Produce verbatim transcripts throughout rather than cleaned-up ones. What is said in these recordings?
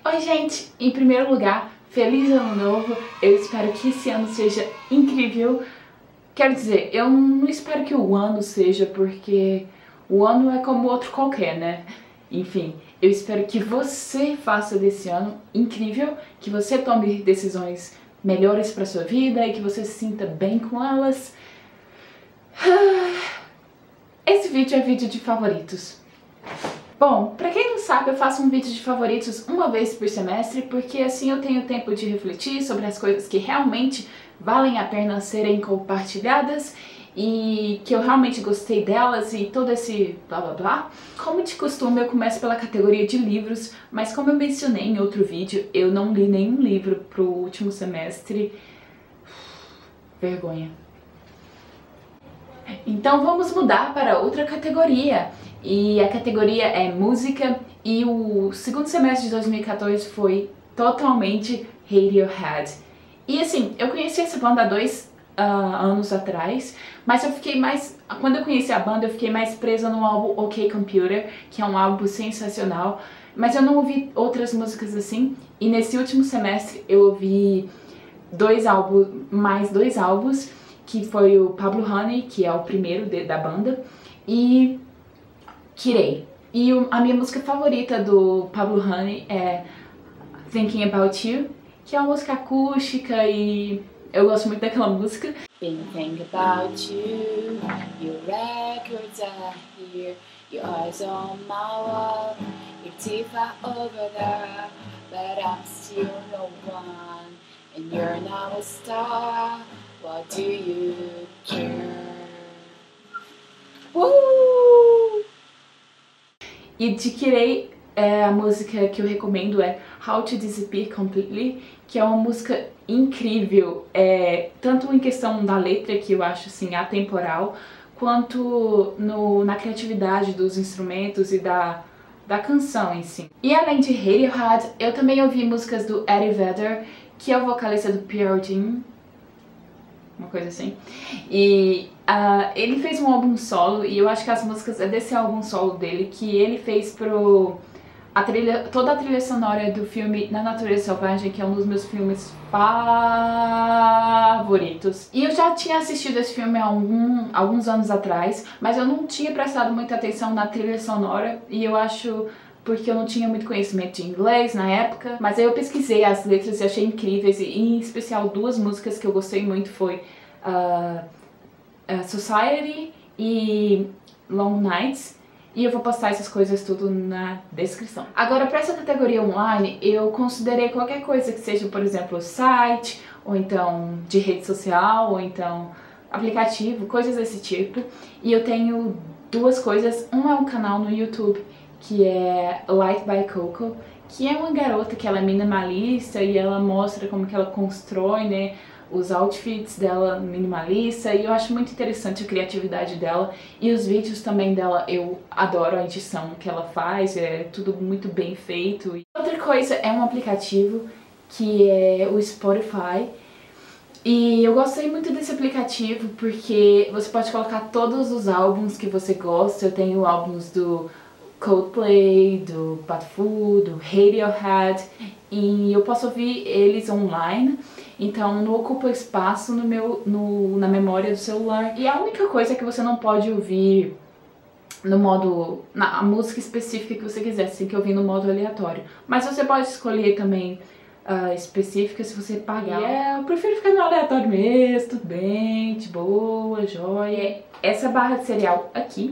Oi gente, em primeiro lugar, feliz ano novo, eu espero que esse ano seja incrível. Quero dizer, eu não espero que o ano seja, porque o ano é como outro qualquer, né? Enfim, eu espero que você faça desse ano incrível, que você tome decisões melhores para sua vida e que você se sinta bem com elas. Esse vídeo é vídeo de favoritos. Bom, pra quem não sabe, eu faço um vídeo de favoritos uma vez por semestre, porque assim eu tenho tempo de refletir sobre as coisas que realmente valem a pena serem compartilhadas e que eu realmente gostei delas e todo esse blá blá blá. Como de costume, eu começo pela categoria de livros, mas como eu mencionei em outro vídeo, eu não li nenhum livro pro último semestre. Vergonha. Então vamos mudar para outra categoria, e a categoria é música, e o segundo semestre de dois mil e quatorze foi totalmente Radiohead. E assim, eu conheci essa banda há dois uh, anos atrás, mas eu fiquei mais, quando eu conheci a banda eu fiquei mais presa no álbum OK Computer, que é um álbum sensacional, mas eu não ouvi outras músicas assim, e nesse último semestre eu ouvi dois álbuns, mais dois álbuns, que foi o Pablo Honey, que é o primeiro de, da banda, e Kirei. E o, a minha música favorita do Pablo Honey é Thinking About You, que é uma música acústica e eu gosto muito daquela música. Thinking about you, your records are here, your eyes on my wall, your teeth are over there, but I'm still no one, and you're now a star. What do you care? Uh! E de Kirei, é, a música que eu recomendo é How to Disappear Completely, que é uma música incrível, é, tanto em questão da letra, que eu acho assim atemporal, quanto no, na criatividade dos instrumentos e da, da canção em si. E além de Radiohead, eu também ouvi músicas do Eddie Vedder, que é o vocalista do Pearl Jam, uma coisa assim, e uh, ele fez um álbum solo, e eu acho que as músicas é desse álbum solo dele que ele fez pro a trilha, toda a trilha sonora do filme Na Natureza Selvagem, que é um dos meus filmes favoritos. E eu já tinha assistido esse filme há algum, alguns anos atrás, mas eu não tinha prestado muita atenção na trilha sonora, e eu acho porque eu não tinha muito conhecimento de inglês na época, mas aí eu pesquisei as letras e achei incríveis, e em especial duas músicas que eu gostei muito foi uh, uh, Society e Long Nights, e eu vou postar essas coisas tudo na descrição. Agora, para essa categoria online, eu considerei qualquer coisa que seja, por exemplo, site, ou então de rede social, ou então aplicativo, coisas desse tipo, e eu tenho duas coisas. Um é um canal no YouTube que é Light by Coco, que é uma garota que ela é minimalista e ela mostra como que ela constrói, né, os outfits dela minimalista, e eu acho muito interessante a criatividade dela, e os vídeos também dela, eu adoro a edição que ela faz, é tudo muito bem feito. E outra coisa é um aplicativo que é o Spotify, e eu gostei muito desse aplicativo porque você pode colocar todos os álbuns que você gosta. Eu tenho álbuns do Coldplay, do Patfu, do Radiohead, e eu posso ouvir eles online, então não ocupa espaço no meu, no, na memória do celular. E a única coisa é que você não pode ouvir no modo, na a música específica que você quiser, você tem que ouvir no modo aleatório, mas você pode escolher também uh, específica se você pagar. É, eu prefiro ficar no aleatório mesmo, tudo bem, de boa, joia. Essa barra de cereal aqui,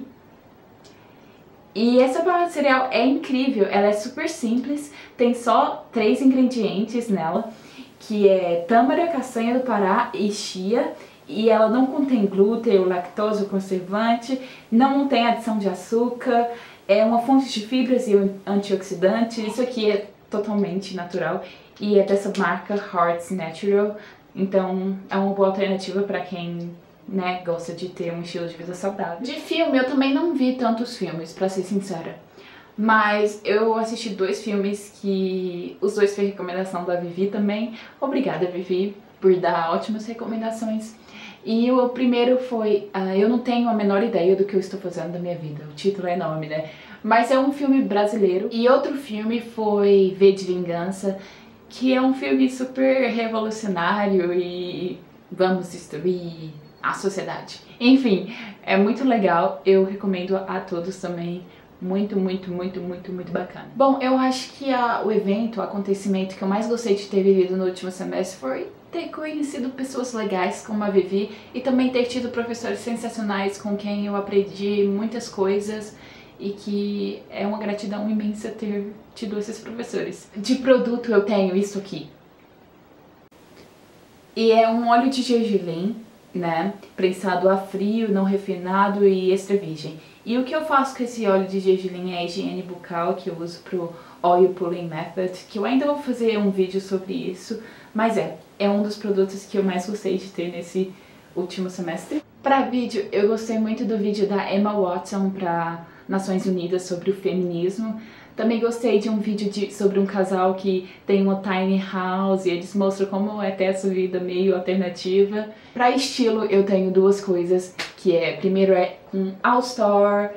e essa barra de cereal é incrível, ela é super simples, tem só três ingredientes nela, que é tâmara, castanha do Pará e chia, e ela não contém glúten, lactose ou conservante, não tem adição de açúcar, é uma fonte de fibras e antioxidantes. Isso aqui é totalmente natural e é dessa marca Hearts Natural, então é uma boa alternativa para quem, né, gosta de ter um estilo de vida saudável. De filme, eu também não vi tantos filmes, pra ser sincera. Mas eu assisti dois filmes que os dois foi recomendação da Vivi também. Obrigada, Vivi, por dar ótimas recomendações. E o primeiro foi uh, Eu Não Tenho a Menor Ideia do que eu estou fazendo da minha vida. O título é enorme, né? mas é um filme brasileiro. E outro filme foi V de Vingança, que é um filme super revolucionário e vamos destruir a sociedade. Enfim, é muito legal, eu recomendo a todos também. Muito, muito, muito, muito, muito bacana. Bom, eu acho que a, o evento, o acontecimento que eu mais gostei de ter vivido no último semestre foi ter conhecido pessoas legais como a Vivi e também ter tido professores sensacionais com quem eu aprendi muitas coisas e que é uma gratidão imensa ter tido esses professores. De produto eu tenho isso aqui. E é um óleo de gergelim, né, prensado a frio, não refinado e extra virgem. E o que eu faço com esse óleo de gergelim é a higiene bucal, que eu uso pro Oil Pulling Method, que eu ainda vou fazer um vídeo sobre isso, mas é, é um dos produtos que eu mais gostei de ter nesse último semestre. Para vídeo, eu gostei muito do vídeo da Emma Watson para Nações Unidas sobre o feminismo. Também gostei de um vídeo de, sobre um casal que tem uma tiny house e eles mostram como é ter essa vida meio alternativa. Para estilo, eu tenho duas coisas, que é, primeiro é um All Star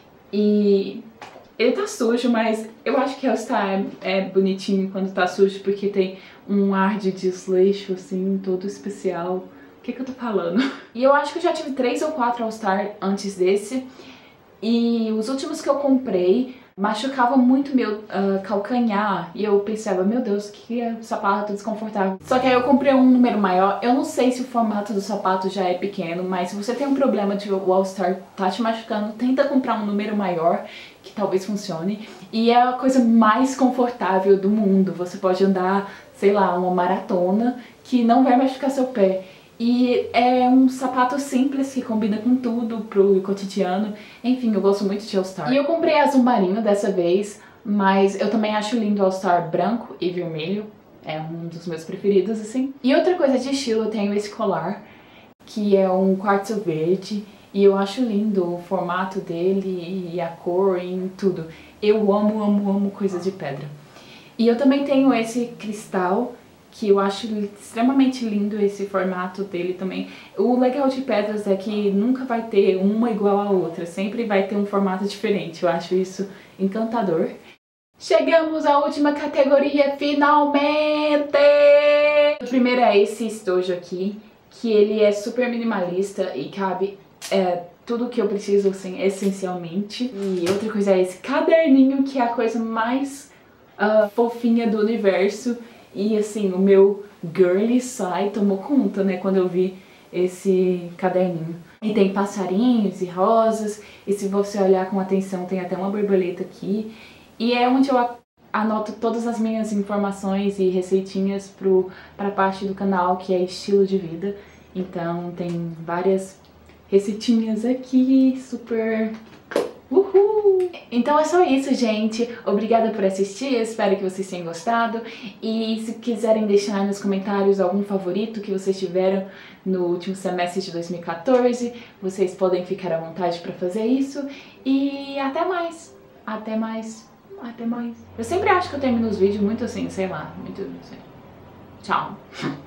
e ele tá sujo, mas eu acho que All Star é, é bonitinho quando tá sujo porque tem um ar de desleixo assim, todo especial. O que que eu tô falando? E eu acho que eu já tive três ou quatro All Star antes desse e os últimos que eu comprei machucava muito meu uh, calcanhar e eu pensava, meu Deus, que sapato desconfortável. Só que aí eu comprei um número maior. Eu não sei se o formato do sapato já é pequeno, mas se você tem um problema de o All Star tá te machucando, tenta comprar um número maior, que talvez funcione. E é a coisa mais confortável do mundo. Você pode andar, sei lá, uma maratona que não vai machucar seu pé. E é um sapato simples que combina com tudo pro cotidiano. Enfim, eu gosto muito de All Star. E eu comprei azul marinho dessa vez, mas eu também acho lindo All Star branco e vermelho. É um dos meus preferidos, assim. E outra coisa de estilo, eu tenho esse colar, que é um quartzo verde. E eu acho lindo o formato dele e a cor e tudo. Eu amo, amo, amo coisas de pedra. E eu também tenho esse cristal, que eu acho extremamente lindo esse formato dele também. O legal de pedras é que nunca vai ter uma igual a outra, sempre vai ter um formato diferente, eu acho isso encantador. Chegamos à última categoria, finalmente! O primeiro é esse estojo aqui, que ele é super minimalista e cabe é, tudo que eu preciso, assim, essencialmente. E outra coisa é esse caderninho, que é a coisa mais uh, fofinha do universo. E assim, o meu girly side tomou conta, né, quando eu vi esse caderninho. E tem passarinhos e rosas, e se você olhar com atenção tem até uma borboleta aqui. E é onde eu anoto todas as minhas informações e receitinhas para a parte do canal, que é estilo de vida. Então tem várias receitinhas aqui, super... Uhul! Então é só isso, gente. Obrigada por assistir, espero que vocês tenham gostado. E se quiserem deixar nos comentários algum favorito que vocês tiveram no último semestre de dois mil e quatorze, vocês podem ficar à vontade para fazer isso. E até mais! Até mais! Até mais! Eu sempre acho que eu termino os vídeos muito assim, sei lá, muito... Sei. Tchau!